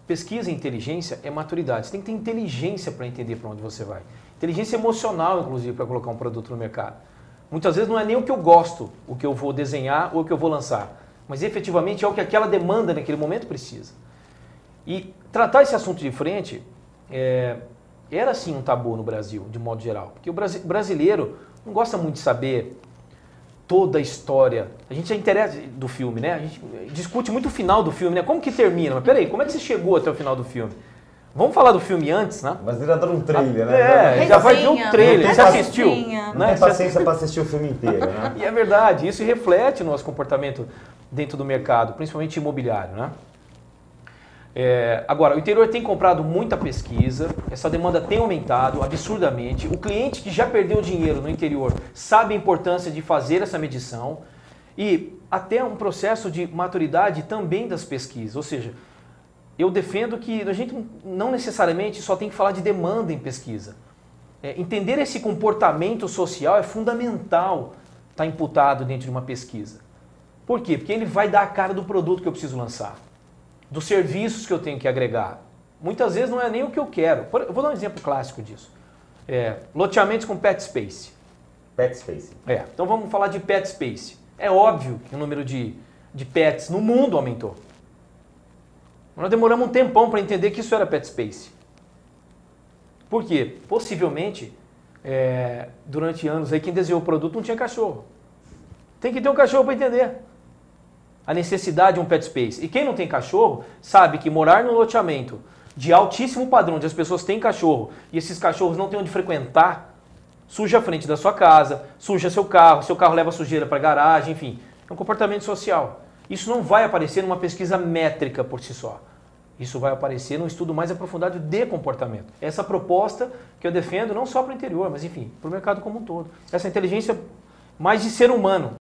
pesquisa e inteligência é maturidade. Você tem que ter inteligência para entender para onde você vai. Inteligência emocional, inclusive, para colocar um produto no mercado. Muitas vezes não é nem o que eu gosto, o que eu vou desenhar ou o que eu vou lançar, mas efetivamente é o que aquela demanda naquele momento precisa. E tratar esse assunto de frente era sim um tabu no Brasil, de modo geral, porque o brasileiro não gosta muito de saber toda a história. A gente já interessa do filme, né? A gente discute muito o final do filme, né? Como que termina? Mas peraí, como é que você chegou até o final do filme? Vamos falar do filme antes, né? Mas ele adora um trailer, né? Já vai ver o trailer. Você assistiu? Não tem paciência para assistir o filme inteiro, né? E é verdade, isso reflete no nosso comportamento dentro do mercado, principalmente imobiliário, né? Agora, o interior tem comprado muita pesquisa, essa demanda tem aumentado absurdamente. O cliente que já perdeu dinheiro no interior sabe a importância de fazer essa medição e até um processo de maturidade também das pesquisas. Ou seja, eu defendo que a gente não necessariamente só tem que falar de demanda em pesquisa. Entender esse comportamento social é fundamental estar imputado dentro de uma pesquisa. Por quê? Porque ele vai dar a cara do produto que eu preciso lançar, dos serviços que eu tenho que agregar. Muitas vezes não é nem o que eu quero. Eu vou dar um exemplo clássico disso. Loteamentos com pet space. Pet space. Então vamos falar de pet space. É óbvio que o número de pets no mundo aumentou. Nós demoramos um tempão para entender que isso era pet space. Por quê? Possivelmente, durante anos, aí, quem desenhou o produto não tinha cachorro. Tem que ter um cachorro para entender a necessidade de um pet space. E quem não tem cachorro sabe que morar num loteamento de altíssimo padrão, onde as pessoas têm cachorro e esses cachorros não têm onde frequentar, suja a frente da sua casa, suja seu carro leva sujeira para a garagem, enfim, é um comportamento social. Isso não vai aparecer numa pesquisa métrica por si só. Isso vai aparecer num estudo mais aprofundado de comportamento. Essa proposta que eu defendo não só para o interior, mas enfim, para o mercado como um todo. Essa inteligência mais de ser humano,